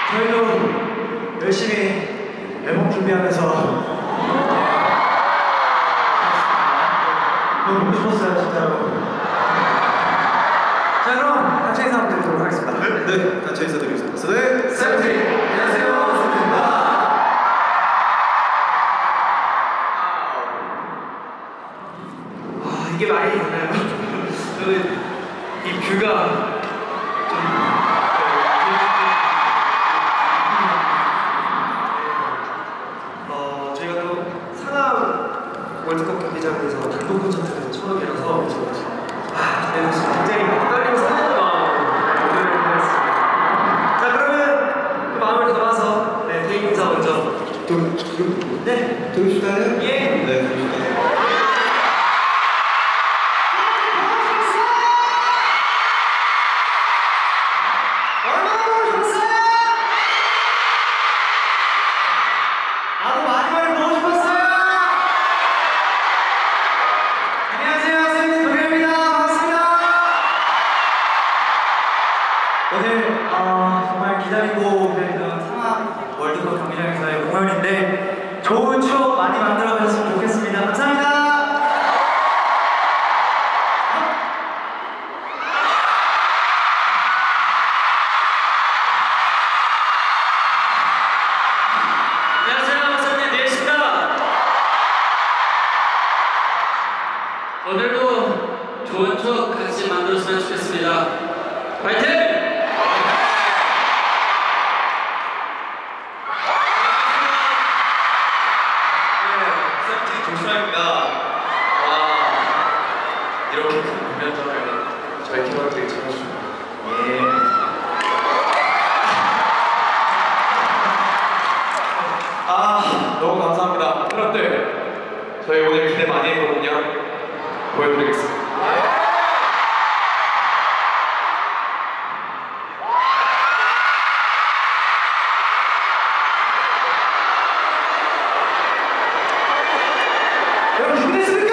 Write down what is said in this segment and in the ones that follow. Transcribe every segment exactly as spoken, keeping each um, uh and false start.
저희도 열심히 앨범 준비하면서 너무 보고 싶었어요, 진짜로. 자, 그럼 단체 인사 한번 드리도록 하겠습니다. 네, 네, 단체 인사 드리겠습니다. 네, 세븐틴! 안녕하세요, 세븐틴입니다. 아, 이게 말이 되나요? 저는 이 뷰가 좀 어, 저희가 또 상암 월드컵 경기장에서 단독 콘서트는 처음이라서 아, 네, 굉장히 떨리고 설레는 마음으로 무대를 하겠습니다. 자, 그러면 그 마음을 담아서 네, 개인 인사 먼저 또, 네, 들으실까요? 예! 네, 들으실까요? 오늘 어, 정말 기다리고 기다리던 상암 월드컵 경기장에서의 공연인데 좋은 추억 많이 만들어가셨으면 좋겠습니다. 감사합니다. 안녕하세요, 박사님 네이십니다. 오늘도 좋은 추억 같이 만들었으면 좋겠습니다. 파이팅! 조슈아입니다. 와, 이렇게 큰 공연장을 저희 팀으로 되게 잘해주시고 예. 아, 너무 감사합니다. 여러분들, 저희 오늘 기대 많이 했거든요. 보여드리겠습니다. 여러분 준비됐습니까?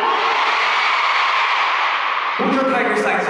모조 타이거 사이즈.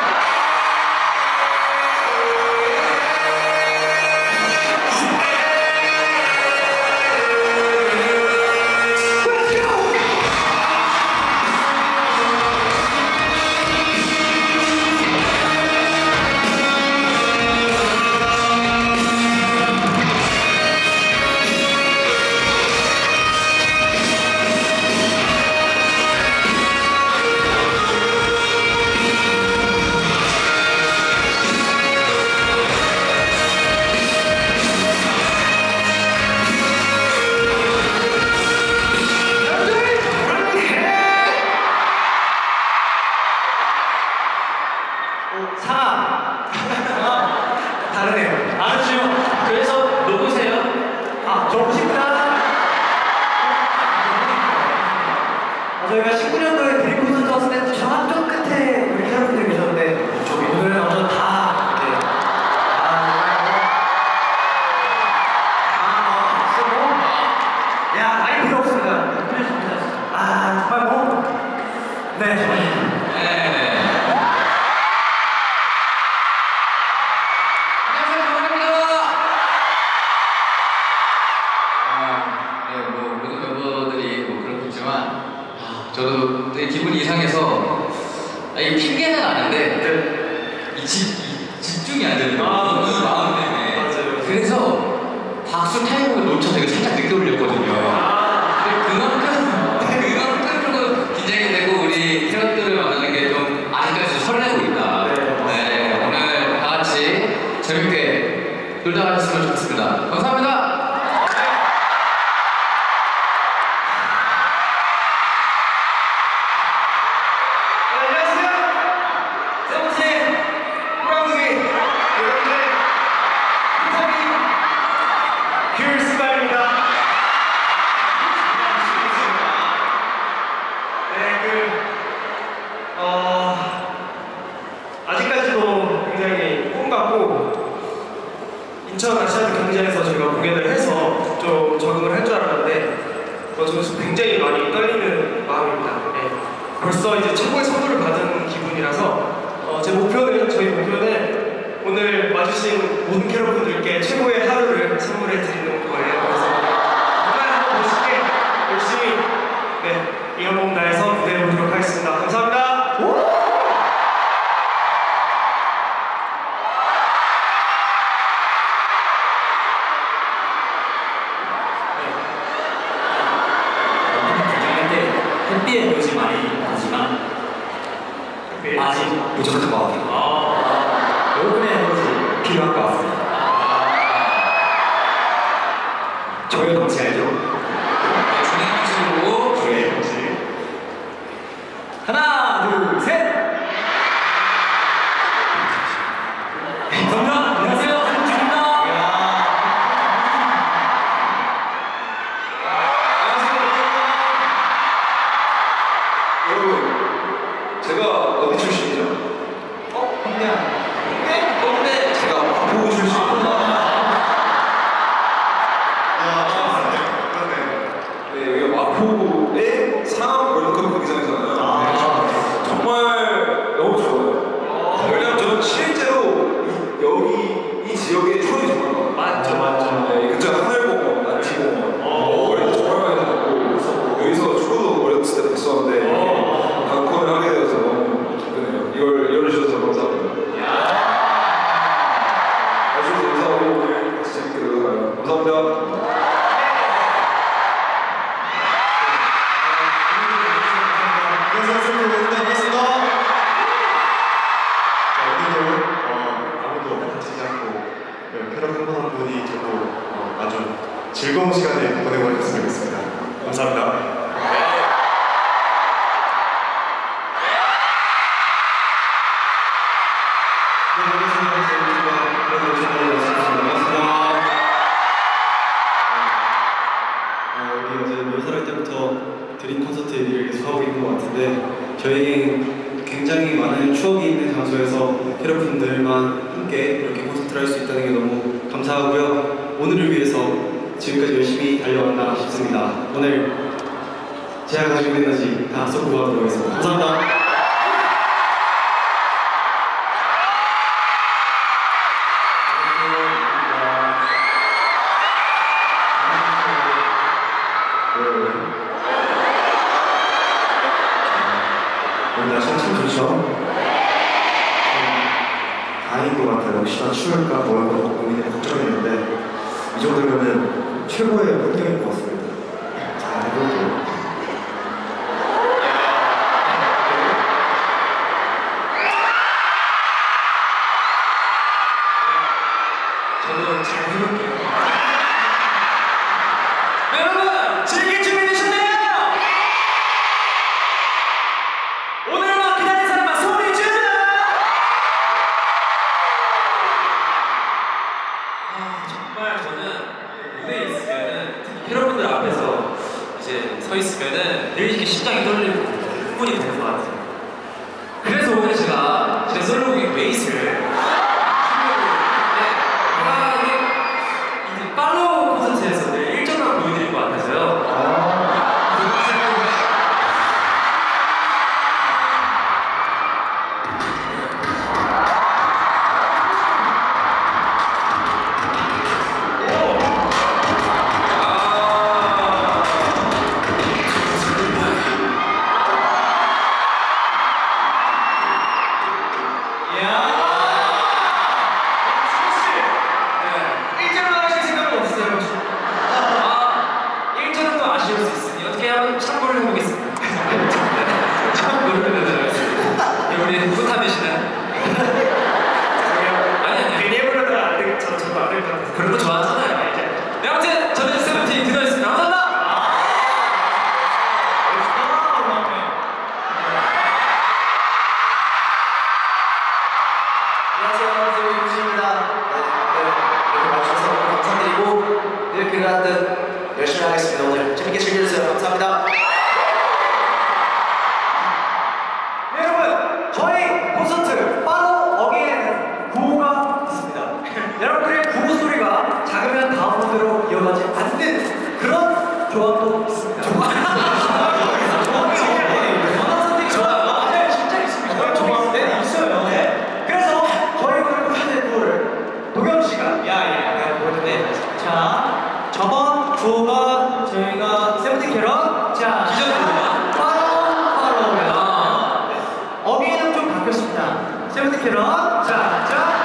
상암! 다르네요. 아시죠? 그래서 누구세요? 아, 저십니다. 아, 저희가 십구 년도에 드림 콘서트 왔을 때 저쪽 끝에 우리 캐럿분들 계셨는데 저기 오늘은 완전 다 이렇게 아, 진짜 뭐? 야, 많이 필요 없습니다. 아, 정말 뭐? 네, 정말. 저도 되게 기분이 이상해서 아, 이게 핑계는 아는데 네. 이, 집, 이 집중이 안 되는 거예요. 아, 이 마음 때문에. 맞아요. 그래서 박수 타이밍을 놓쳐서 이거 살짝 늦게 올렸거든요. 아, 근데 그만큼 그만큼 조금 긴장이 되고 우리 캐럿들을 만나는 게 좀 아직까지 설레고 있다. 네. 네, 오늘 다 같이 재밌게 놀다 가셨으면 좋겠습니다. 감사합니다. 인천 아시아드 경기장에서 저희가 공연을 해서 좀 적응을 할 줄 알았는데 어, 저는 굉장히 많이 떨리는 마음입니다. 네. 벌써 이제 최고의 선물을 받은 기분이라서 어, 제 목표는 저희 목표는 오늘 와주신 모든 캐럿분들께 최고의 하루를 선물해 드리는 거예요. 그래서 정말 한번 멋있게 열심히 네, 이어봉 다해서 무대에 오도록 하겠습니다. 감사합니다. 햇빛의 묘지 많이 나지만 아직 부족한 것 같아요. 아, 여러분의 에너지 필요한 것 같습니다. 저의 동지 알죠? 네, 중립적으로 저의 동지. 하나, 둘, 셋! 감사합니다. 안녕하세요. 한국입니다. 여러분, 제가 어디 출신이죠? 어? 홍대 홍대? 홍대 제가 마포구 출신입니다. 네, 여기가 마포구의 상암 월드컵 경기장이잖아요. 정말 너무 좋아요. 왜냐면 저는 실제로 이, 여기 이 지역의 추억이 정말 많아요. 맞죠, 맞죠. 네, 그쵸. 하늘공원, 나티공원. 어, 어릴 때 정말 많이 다녔고, 여기서 축구도 어렸을 때 봤었는데, 강권을 하게 되어서 너무 기쁘네요. 이걸 열어주셔서 감사합니다. 와주셔서 감사하고, 오늘 같이 재밌게 놀러 가요. 감사합니다. 즐거운 시간을 보내고 가셨으면 좋겠습니다. 감사합니다. 여기 어제 몇 살 때부터 드림 콘서트 얘기를 계속 하고 있는 것 같은데 저희 굉장히 많은 추억이 있는 장소에서 캐럿분들만 함께 이렇게 콘서트를 할 수 있다는 게 너무 감사하고요. 오늘을 위해서 지금까지 열심히 달려왔나 싶습니다. 오늘 제가 가지고 있는 에너지 다 쏟고 가도록 하겠습니다. 감사합니다. 오늘 날씨가 참 좋죠? 다행인 것 같아요. 혹시나 추울까 뭐랄까 고민이 걱정했는데 이 정도면은 최고의 환경인 것 같습니다. 잘 해볼게요. 저도 잘 해볼게요. 여러분, 즐길 준비 되셨나요? 오늘만 기다린 사람만 소리 질러! 아, 정말 저는 무대에 있으면은 여러분들 앞에서 이제 서 있으면은 늘 이렇게 심장이 떨리고 흥분이 되는 것 같아요. 그래서 오늘 제가 제 솔로곡인 웨이스를 준비하고 있는데 아, 이게 이제 팔로우 콘서트에서 늘 일 절만 보여드릴 것 같아서요. 그런 거 좋아하잖아요. 네, 아무튼 저는 세븐틴 디너였습니다. 감사합니다. 안녕하세요, 세븐틴입니다. 네, 이렇게 와주셔서 너무 감사드리고 늘 그러한 열심히 하겠습니다. 오늘 재밌게 즐겨주세요. 감사합니다. 네, 여러분, 저희 콘서트 팔로우 어게인 구호가 있습니다. 여러분들의 구호 소리가 작으면 다음 무대로 이어가지 않는 그런 조합도 있습니다. 조합? 진짜 있습니다. 조합? 네, 있어요. 네. 그래서 저희 오늘 콘서트에 또 저번 구호가 저희가 세븐틴 캐럿. 자, 기존 구호가? 팔로우, 팔로우입니다. 아. 어게인은 좀 바뀌었습니다. 세븐틴 캐럿. 자, 자.